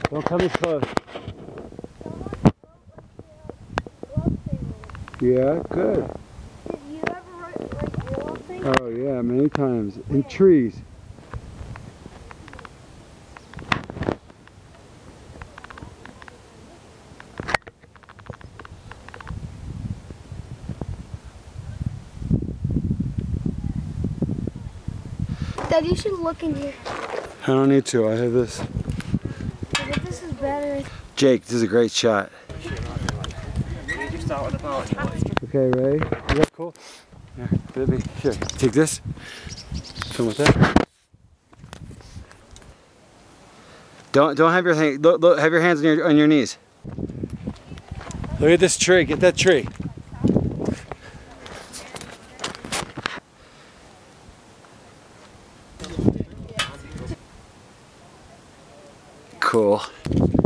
Don't come this close. Yeah, good. Did you ever write your love thing? Oh yeah, many times. In trees. Dad, you should look in here. I don't need to, I have this. But this is better. Jake, this is a great shot. Okay, Ray, is that cool? Yeah, baby, here, take this. Film with that. Don't have your have your hands on your knees. Look at this tree. Get that tree. Cool.